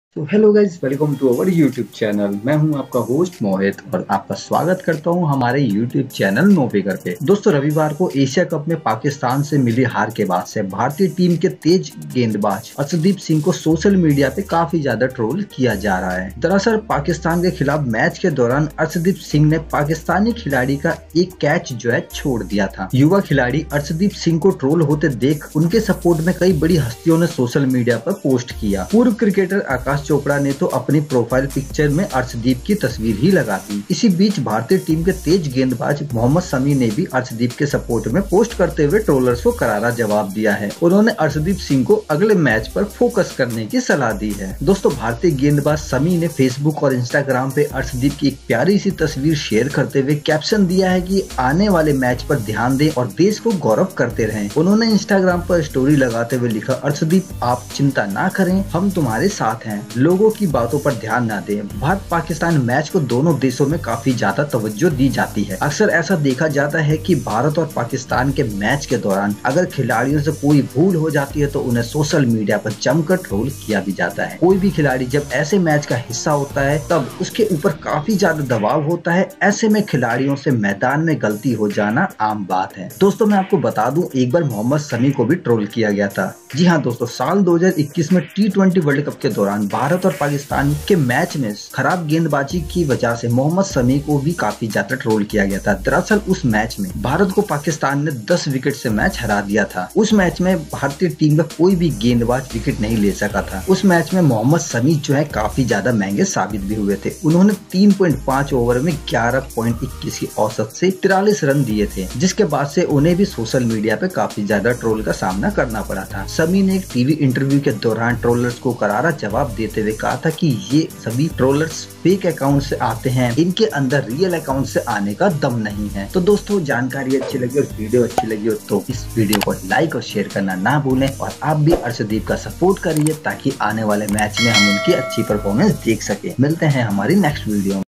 तो hello guys, welcome to our YouTube channel. मैं हूं आपका होस्ट मोहित और आपका स्वागत करता हूं हमारे यूट्यूब चैनल नो फिगर पे। दोस्तों, रविवार को एशिया कप में पाकिस्तान से मिली हार के बाद से भारतीय टीम के तेज गेंदबाज अर्शदीप सिंह को सोशल मीडिया पे काफी ज्यादा ट्रोल किया जा रहा है। दरअसल पाकिस्तान के खिलाफ मैच के दौरान अर्शदीप सिंह ने पाकिस्तानी खिलाड़ी का एक कैच जो है छोड़ दिया था। युवा खिलाड़ी अर्शदीप सिंह को ट्रोल होते देख उनके सपोर्ट में कई बड़ी हस्तियों ने सोशल मीडिया पर पोस्ट किया। पूर्व क्रिकेटर आकाश चोपड़ा ने तो अपनी प्रोफाइल पिक्चर में अर्शदीप की तस्वीर ही लगा दी। इसी बीच भारतीय टीम के तेज गेंदबाज मोहम्मद शमी ने भी अर्शदीप के सपोर्ट में पोस्ट करते हुए ट्रोलर्स को करारा जवाब दिया है। उन्होंने अर्शदीप सिंह को अगले मैच पर फोकस करने की सलाह दी है। दोस्तों, भारतीय गेंदबाज शमी ने फेसबुक और इंस्टाग्राम पे अर्शदीप की एक प्यारी सी तस्वीर शेयर करते हुए कैप्शन दिया है कि आने वाले मैच पर ध्यान दें और देश को गौरव करते रहें। उन्होंने इंस्टाग्राम पर स्टोरी लगाते हुए लिखा, अर्शदीप आप चिंता ना करें, हम तुम्हारे साथ हैं, लोगों की बातों पर ध्यान ना दें। भारत पाकिस्तान मैच को दोनों देशों में काफी ज्यादा तवज्जो दी जाती है। अक्सर ऐसा देखा जाता है कि भारत और पाकिस्तान के मैच के दौरान अगर खिलाड़ियों से कोई भूल हो जाती है तो उन्हें सोशल मीडिया पर जमकर ट्रोल किया भी जाता है। कोई भी खिलाड़ी जब ऐसे मैच का हिस्सा होता है तब उसके ऊपर काफी ज्यादा दबाव होता है। ऐसे में खिलाड़ियों से मैदान में गलती हो जाना आम बात है। दोस्तों, मैं आपको बता दूं, एक बार मोहम्मद शमी को भी ट्रोल किया गया था। जी हाँ दोस्तों, साल 2021 में T20 वर्ल्ड कप के दौरान भारत और पाकिस्तान के मैच में खराब गेंदबाजी की वजह से मोहम्मद शमी को भी काफी ज्यादा ट्रोल किया गया था। दरअसल उस मैच में भारत को पाकिस्तान ने 10 विकेट से मैच हरा दिया था। उस मैच में भारतीय टीम का कोई भी गेंदबाज विकेट नहीं ले सका था। उस मैच में मोहम्मद शमी जो है काफी ज्यादा महंगे साबित भी हुए थे। उन्होंने 3.5 ओवर में 11.21 की औसत से 43 रन दिए थे, जिसके बाद से उन्हें भी सोशल मीडिया पे काफी ज्यादा ट्रोल का सामना करना पड़ा था। शमी ने एक टीवी इंटरव्यू के दौरान ट्रोलर्स को करारा जवाब देते हुए कहा था कि ये सभी ट्रोलर्स फेक अकाउंट से आते हैं, इनके अंदर रियल अकाउंट से आने का दम नहीं है। तो दोस्तों, जानकारी अच्छी लगी और वीडियो अच्छी लगी हो तो इस वीडियो को लाइक और शेयर करना ना भूलें और आप भी अर्शदीप का सपोर्ट करिए ताकि आने वाले मैच में हम उनकी अच्छी परफॉर्मेंस देख सके। मिलते हैं हमारी नेक्स्ट वीडियो में।